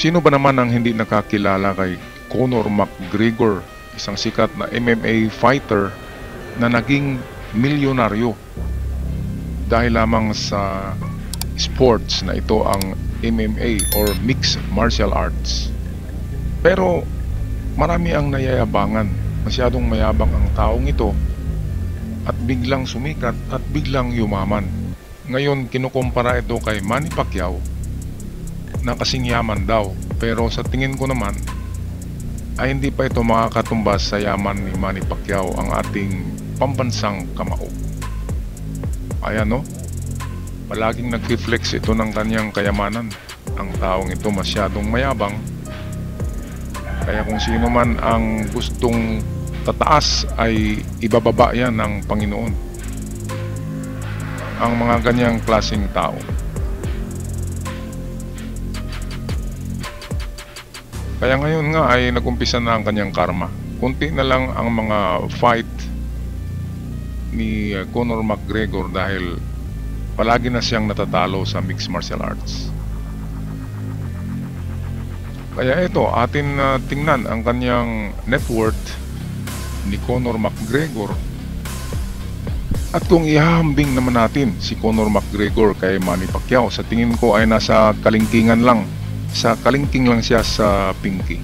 Sino ba naman ang hindi nakakilala kay Conor McGregor, isang sikat na MMA fighter na naging milyonaryo dahil lamang sa sports na ito, ang MMA or Mixed Martial Arts. Pero marami ang nayayabangan, masyadong mayabang ang taong ito at biglang sumikat at biglang yumaman. Ngayon kinukumpara ito kay Manny Pacquiao na kasing yaman daw, pero sa tingin ko naman ay hindi pa ito makakatumbas sa yaman ni Manny Pacquiao, ang ating pambansang kamao. Ayan no, palaging nag-reflex ito ng kanyang kayamanan. Ang taong ito masyadong mayabang, kaya kung sino man ang gustong tataas ay ibababa yan ng Panginoon, ang mga ganyang klaseng tao. Kaya ngayon nga ay nagumpisa na ang kanyang karma. Kunti na lang ang mga fight ni Conor McGregor dahil palagi na siyang natatalo sa mixed martial arts. Kaya ito, atin tingnan ang kanyang net worth ni Conor McGregor. At kung ihahambing naman natin si Conor McGregor kay Manny Pacquiao, sa tingin ko ay nasa kalingkingan lang. Sa kalingking lang siya sa pinky.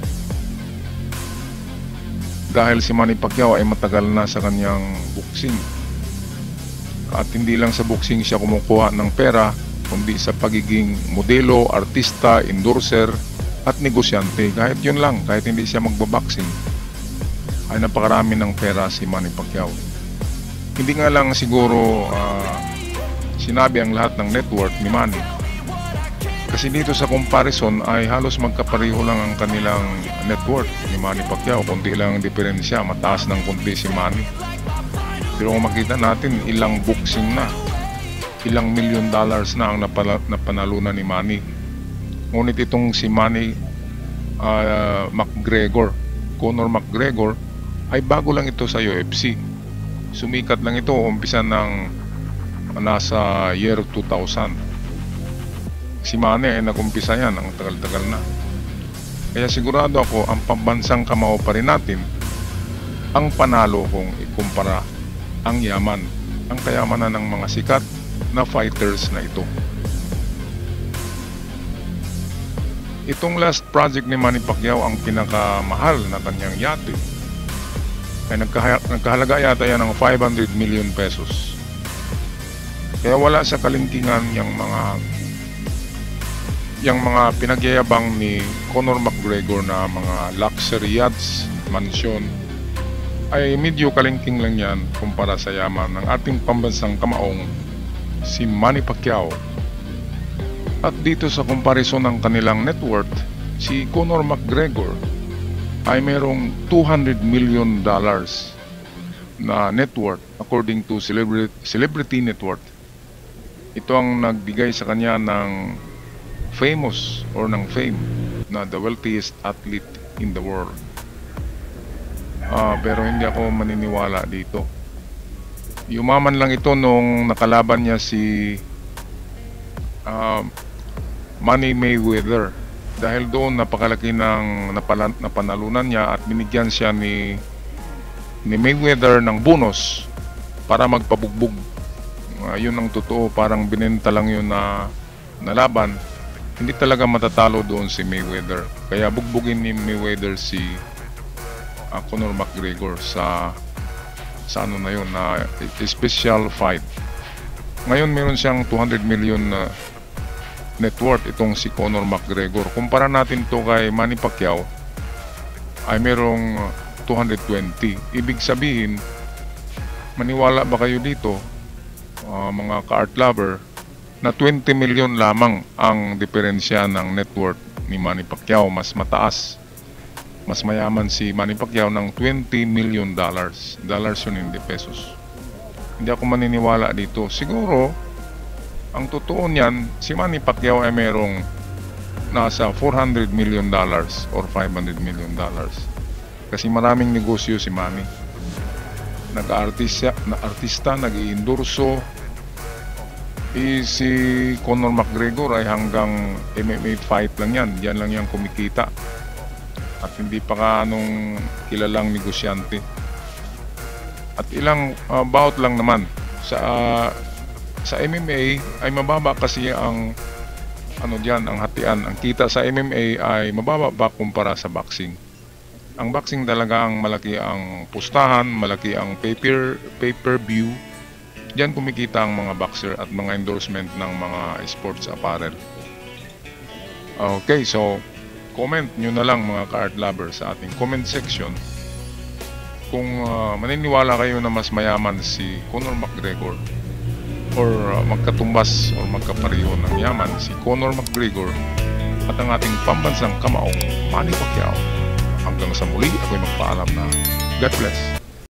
Dahil si Manny Pacquiao ay matagal na sa kanyang boxing. At hindi lang sa boxing siya kumukuha ng pera, kundi sa pagiging modelo, artista, endorser, at negosyante. Kahit yun lang, kahit hindi siya magbaboxing, ay napakarami ng pera si Manny Pacquiao. Hindi nga lang siguro sinabi ang lahat ng net worth ni Manny. Kasi dito sa comparison ay halos magkapareho lang ang kanilang net worth ni Manny Pacquiao. Kunti lang ang diferensya, mataas ng kunti si Manny. Pero kung makita natin, ilang boxing na, ilang $1,000,000 na ang napanalunan ni Manny. Ngunit itong si Manny McGregor, Conor McGregor, ay bago lang ito sa UFC. Sumikat lang ito, umpisa ng nasa year 2000. Si Manny ay nagumpisa yan, ang tagal-tagal na. Kaya sigurado ako, ang pambansang kamao pa rin natin ang panalo kung ikumpara ang yaman, ang kayamanan ng mga sikat na fighters na ito. Itong last project ni Manny Pacquiao, ang pinakamahal na kanyang yate, ay nagkahalaga yata yan ng 500 million pesos. Kaya wala sa kalingkingan yung mga pinagyayabang ni Conor McGregor na mga luxury yachts, mansion, ay medyo kalingking lang yan kumpara sa yaman ng ating pambansang kamaong si Manny Pacquiao. At dito sa comparison ng kanilang net worth, si Conor McGregor ay merong $200 million na net worth according to Celebrity Net Worth. Ito ang nagbigay sa kanya ng famous or ng fame na the wealthiest athlete in the world. Pero hindi ako maniniwala dito. Yumaman lang ito nung nakalaban niya si Manny Mayweather, dahil doon napakalaki ng napanalunan niya at binigyan siya ni Mayweather ng bonus para magpabugbog. Yun ang totoo, parang binenta lang yun na laban. Hindi talaga matatalo doon si Mayweather. Kaya bugbugin ni Mayweather si Conor McGregor sa ano na yun, na special fight. Ngayon meron siyang 200 million net worth itong si Conor McGregor. Kumpara natin to kay Manny Pacquiao, ay merong 220. Ibig sabihin, maniwala ba kayo dito, mga ka-art lover, na 20 million lamang ang diferensya ng net worth ni Manny Pacquiao. Mas mataas, mas mayaman si Manny Pacquiao ng $20 million. Dollars yun, hindi pesos. Hindi ako maniniwala dito. Siguro ang totoo niyan, si Manny Pacquiao ay merong nasa $400 million or $500 million. Kasi maraming negosyo si Manny. Nag-artista, nag-iendorso, Si Conor McGregor ay hanggang MMA fight lang yan. Diyan lang yan kumikita. At hindi pa ka anong kilalang negosyante. At ilang bout lang naman. Sa MMA ay mababa kasi ang ang hatian. Ang kita sa MMA ay mababa pa kumpara sa boxing. Ang boxing talaga ang malaki ang pustahan, malaki ang pay-per-view. Diyan kumikita ang mga boxer at mga endorsement ng mga sports apparel. Okay, so comment nyo na lang mga ka-art lovers sa ating comment section kung maniniwala kayo na mas mayaman si Conor McGregor or magkatumbas or magkapareho ng yaman si Conor McGregor at ang ating pambansang kamaong Manny Pacquiao. Hanggang sa muli, ako'y magpaalam na God bless.